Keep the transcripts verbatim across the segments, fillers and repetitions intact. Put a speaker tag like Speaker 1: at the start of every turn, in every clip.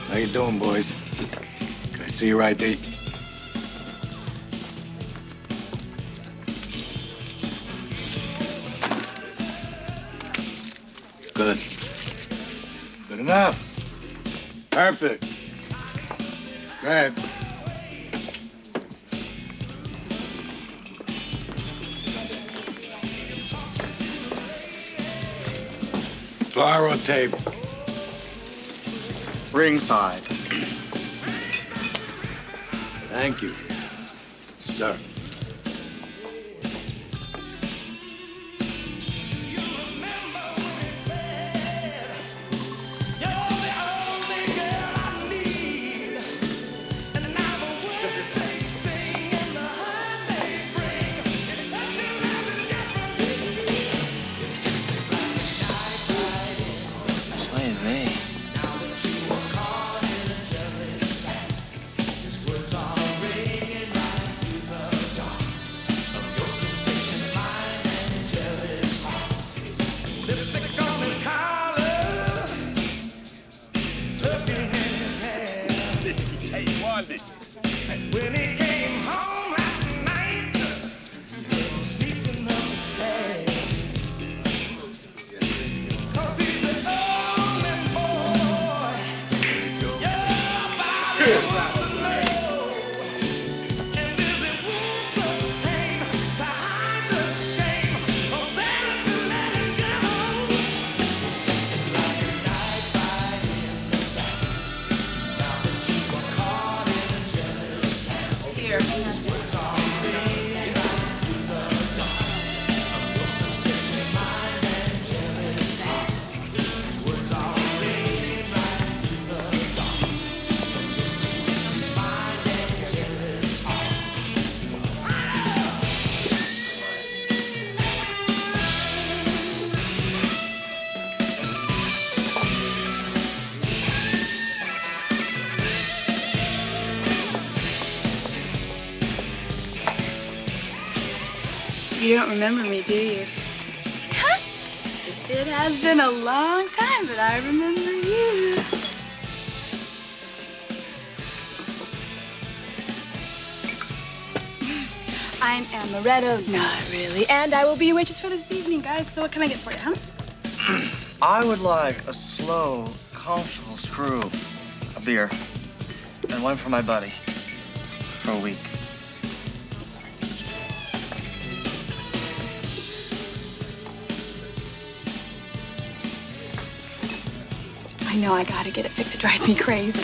Speaker 1: How you doing, boys? Can I see your I D? Good. Good enough. Perfect. Go ahead. Bar or table?
Speaker 2: Ringside.
Speaker 1: Thank you, sir.
Speaker 3: When he came home last night, he was sleeping on the stairs. 'Cause he's the only boy your body wants to know. And is it worth the pain to hide the shame, or better to let it go? It's just like a knife fight in the back. Now that you are caught in a jealous trap. Here. His words are ringing right through the dark of your suspicious mind and jealous heart. His words are ringing right through the dark of your suspicious mind and jealous heart.
Speaker 4: You don't remember me, do you? It has been a long time, but I remember you. I'm Amaretto, not really, and I will be your waitress for this evening, guys. So what can I get for you, huh?
Speaker 2: I would like a slow, comfortable screw, a beer, and one for my buddy for a week.
Speaker 4: I know I gotta get it fixed. It drives me crazy.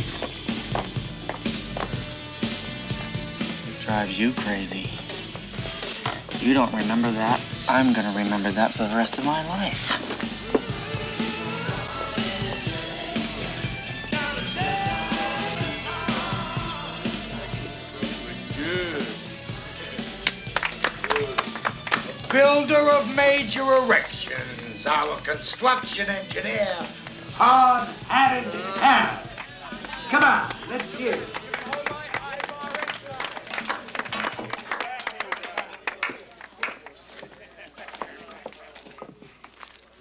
Speaker 2: Drives you crazy. You don't remember that. I'm gonna remember that for the rest of my life.
Speaker 1: Builder of major erections, our construction engineer, hard hand in hand. Come on, let's hear it.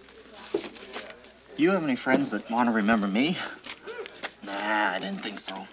Speaker 2: You have any friends that want to remember me? Nah, I didn't think so.